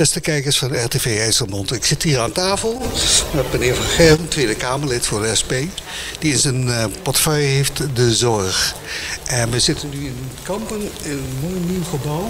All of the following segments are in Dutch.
Beste kijkers van RTV IJsselmond. Ik zit hier aan tafel met meneer Van Gerven, Tweede Kamerlid voor de SP. Die in zijn portefeuille heeft de zorg. En we zitten nu in Kampen in een mooi nieuw gebouw.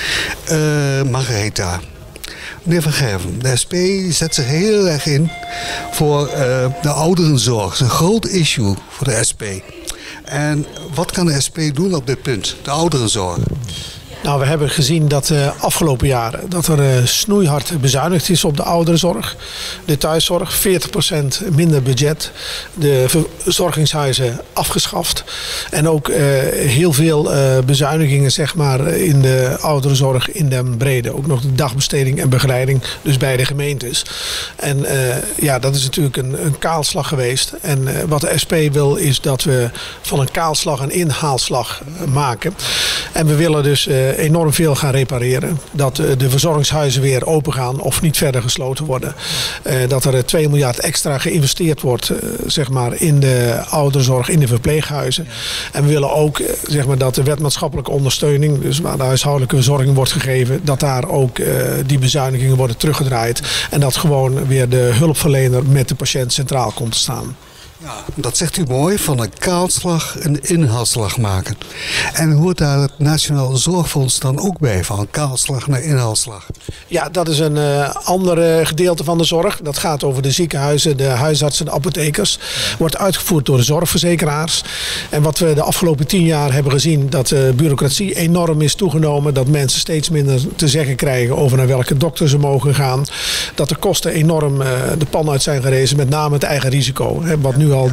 Margaretha. Meneer Van Gerven, de SP zet zich heel erg in voor de ouderenzorg. Dat is een groot issue voor de SP. En wat kan de SP doen op dit punt, de ouderenzorg? Nou, we hebben gezien dat de afgelopen jaren dat er snoeihard bezuinigd is op de ouderenzorg. De thuiszorg, 40% minder budget. De verzorgingshuizen afgeschaft. En ook heel veel bezuinigingen zeg maar, in de ouderenzorg in den brede. Ook nog de dagbesteding en begeleiding, dus bij de gemeentes. En ja, dat is natuurlijk een kaalslag geweest. En wat de SP wil is dat we van een kaalslag een inhaalslag maken. En we willen dus enorm veel gaan repareren. Dat de verzorgingshuizen weer open gaan of niet verder gesloten worden. Dat er 2 miljard extra geïnvesteerd wordt zeg maar, in de ouderenzorg, in de verpleeghuizen. En we willen ook zeg maar, dat de wet maatschappelijke ondersteuning, dus waar de huishoudelijke verzorging wordt gegeven, dat daar ook die bezuinigingen worden teruggedraaid. En dat gewoon weer de hulpverlener met de patiënt centraal komt te staan. Ja, dat zegt u mooi, van een kaalslag een inhaalslag maken. En hoort daar het Nationaal Zorgfonds dan ook bij, van kaalslag naar inhaalslag? Ja, dat is een ander gedeelte van de zorg. Dat gaat over de ziekenhuizen, de huisartsen, de apothekers. Wordt uitgevoerd door de zorgverzekeraars. En wat we de afgelopen 10 jaar hebben gezien, dat de bureaucratie enorm is toegenomen. Dat mensen steeds minder te zeggen krijgen over naar welke dokter ze mogen gaan. Dat de kosten enorm de pan uit zijn gerezen, met name het eigen risico. Wat nu al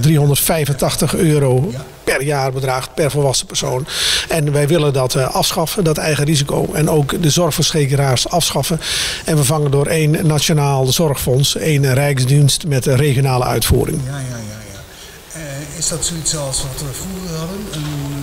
€385 per jaar bedraagt per volwassen persoon. En wij willen dat afschaffen, dat eigen risico. En ook de zorgverzekeraars afschaffen. En vervangen door 1 nationaal zorgfonds, 1 rijksdienst met een regionale uitvoering. Ja. Is dat zoiets als wat we vroeger hadden?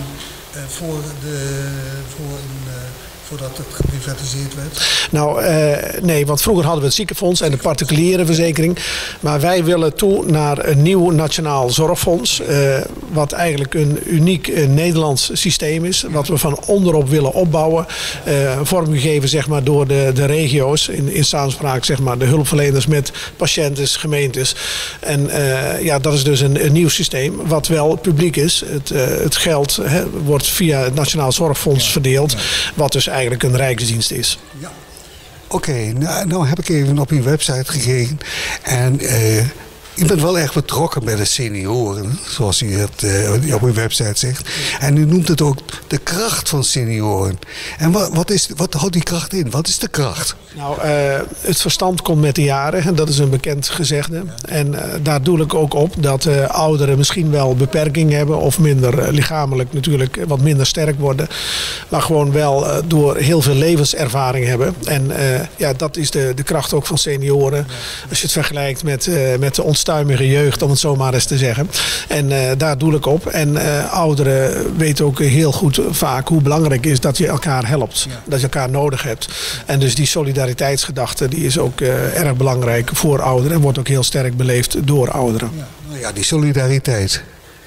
Voordat het geprivatiseerd werd? Nou, nee, want vroeger hadden we het ziekenfonds en de particuliere verzekering. Maar wij willen toe naar een nieuw nationaal zorgfonds. Wat eigenlijk een uniek Nederlands systeem is. Wat we van onderop willen opbouwen. Vormgegeven zeg maar, door de regio's. In samenspraak zeg maar, de hulpverleners met patiënten, gemeentes. En ja, dat is dus een nieuw systeem. Wat wel publiek is. Het geld wordt via het Nationaal Zorgfonds verdeeld. Wat dus eigenlijk een rijksdienst is. Ja. Oké, nou heb ik even op uw website gekeken. En u bent wel erg betrokken bij de senioren, zoals u het op uw website zegt. En u noemt het ook de kracht van senioren. En wat houdt die kracht in? Wat is de kracht? Nou, het verstand komt met de jaren. Dat is een bekend gezegde. En daar doel ik ook op dat ouderen misschien wel beperkingen hebben. Of minder lichamelijk natuurlijk wat minder sterk worden. Maar gewoon wel door heel veel levenservaring hebben. En ja, dat is de kracht ook van senioren. Als je het vergelijkt met de onstuimige jeugd, om het zo maar eens te zeggen. En daar doel ik op. En ouderen weten ook heel goed vaak hoe belangrijk het is dat je elkaar helpt. Ja. Dat je elkaar nodig hebt. En dus die solidariteitsgedachte die is ook erg belangrijk voor ouderen. En wordt ook heel sterk beleefd door ouderen. Ja, nou ja, die solidariteit.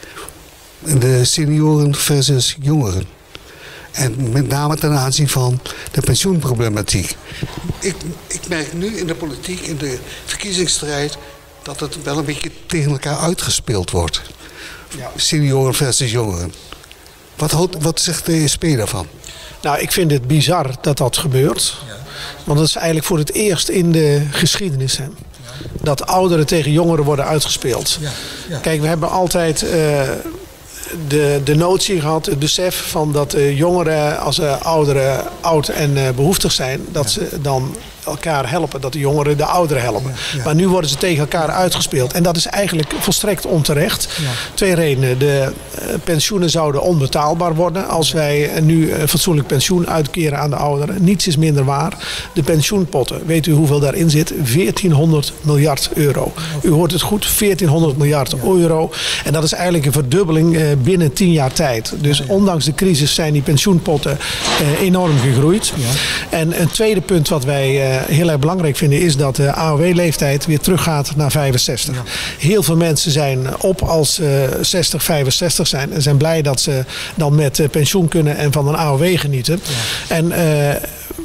De senioren versus jongeren. En met name ten aanzien van de pensioenproblematiek. Ik merk nu in de politiek, in de verkiezingsstrijd, dat het wel een beetje tegen elkaar uitgespeeld wordt. Ja. Senioren versus jongeren. Wat zegt de SP daarvan? Nou, ik vind het bizar dat dat gebeurt. Ja. Want dat is eigenlijk voor het eerst in de geschiedenis. Hè, dat ouderen tegen jongeren worden uitgespeeld. Ja. Ja. Kijk, we hebben altijd de notie gehad, het besef van dat jongeren, als ouderen oud en behoeftig zijn, dat ze dan elkaar helpen, dat de jongeren de ouderen helpen. Ja. Maar nu worden ze tegen elkaar uitgespeeld. En dat is eigenlijk volstrekt onterecht. Ja. 2 redenen. De pensioenen zouden onbetaalbaar worden als wij nu een fatsoenlijk pensioen uitkeren aan de ouderen. Niets is minder waar. De pensioenpotten, weet u hoeveel daarin zit? 1400 miljard euro. U hoort het goed, 1400 miljard euro. En dat is eigenlijk een verdubbeling binnen 10 jaar tijd. Dus ondanks de crisis zijn die pensioenpotten enorm gegroeid. Ja. En een tweede punt wat wij heel erg belangrijk vinden is dat de AOW-leeftijd weer teruggaat naar 65. Ja. Heel veel mensen zijn op als 60, 65 zijn en zijn blij dat ze dan met pensioen kunnen en van een AOW genieten. Ja. En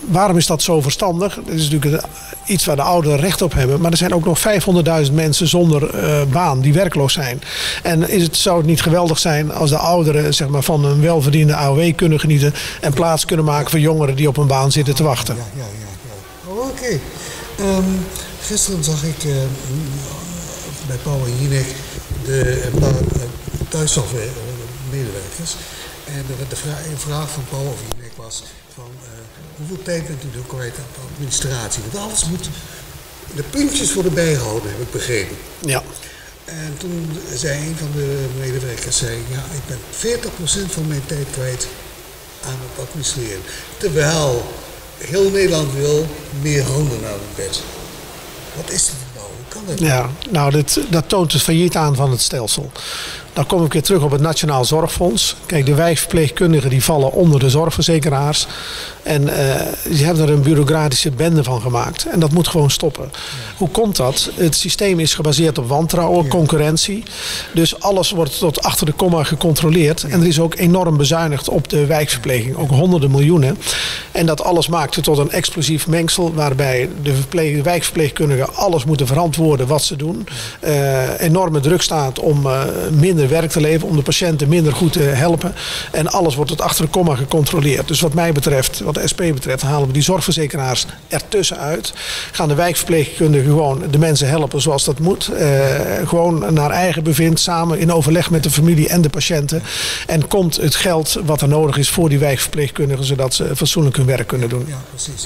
waarom is dat zo verstandig? Dat is natuurlijk iets waar de ouderen recht op hebben. Maar er zijn ook nog 500.000 mensen zonder baan die werkloos zijn. En zou het niet geweldig zijn als de ouderen zeg maar, van een welverdiende AOW kunnen genieten en plaats kunnen maken voor jongeren die op een baan zitten te wachten? Ja. Oké. Gisteren zag ik bij Pauw en Jinek een paar thuiszorgmedewerkers. En de vraag van Pauw of Jinek was van hoeveel tijd bent u er kwijt aan de administratie? Want alles moet, de puntjes worden bijgehouden, heb ik begrepen. Ja. En toen zei een van de medewerkers, ja, ik ben 40% van mijn tijd kwijt aan het administreren. Terwijl heel Nederland wil meer handen aan het bed. Wat is dit nou? Hoe kan dat? Ja, nou, dat toont het failliet aan van het stelsel. Dan kom ik weer terug op het Nationaal Zorgfonds. Kijk, de wijkverpleegkundigen die vallen onder de zorgverzekeraars. En die hebben er een bureaucratische bende van gemaakt. En dat moet gewoon stoppen. Ja. Hoe komt dat? Het systeem is gebaseerd op wantrouwen, concurrentie. Dus alles wordt tot achter de komma gecontroleerd. En er is ook enorm bezuinigd op de wijkverpleging. Ook honderden miljoenen. En dat alles maakte tot een explosief mengsel. Waarbij de wijkverpleegkundigen alles moeten verantwoorden wat ze doen. Enorme druk staat om minder werk te leveren, om de patiënten minder goed te helpen. En alles wordt tot achter de komma gecontroleerd. Dus wat mij betreft, wat de SP betreft, halen we die zorgverzekeraars ertussen uit. Gaan de wijkverpleegkundigen gewoon de mensen helpen zoals dat moet. Gewoon naar eigen bevind, samen in overleg met de familie en de patiënten. En komt het geld wat er nodig is voor die wijkverpleegkundigen, zodat ze fatsoenlijk hun werk kunnen doen. Ja, precies.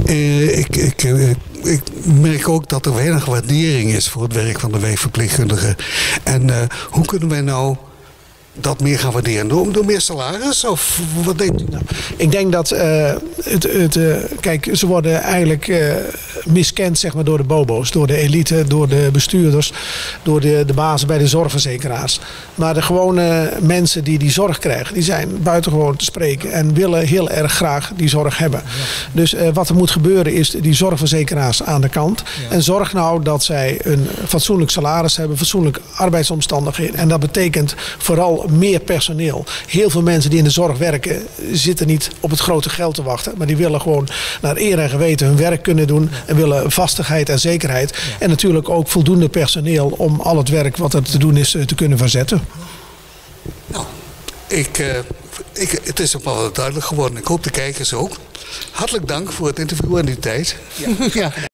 Ik merk ook dat er weinig waardering is voor het werk van de wijkverpleegkundigen. En hoe kunnen wij nou dat meer gaan waarderen? Door meer salaris? Of wat denkt u? Nou, ik denk dat kijk, ze worden eigenlijk miskend zeg maar, door de bobo's, door de elite, door de bestuurders, door de bazen bij de zorgverzekeraars. Maar de gewone mensen die die zorg krijgen, die zijn buitengewoon te spreken en willen heel erg graag die zorg hebben. Ja. Dus wat er moet gebeuren is die zorgverzekeraars aan de kant. Ja. En zorg nou dat zij een fatsoenlijk salaris hebben, fatsoenlijke arbeidsomstandigheden. En dat betekent vooral meer personeel. Heel veel mensen die in de zorg werken zitten niet op het grote geld te wachten. Maar die willen gewoon naar eer en geweten hun werk kunnen doen. En willen vastigheid en zekerheid. Ja. En natuurlijk ook voldoende personeel om al het werk wat er te doen is te kunnen verzetten. Nou, het is ook wel duidelijk geworden. Ik hoop de kijkers ook. Hartelijk dank voor het interview en die tijd. Ja. Ja.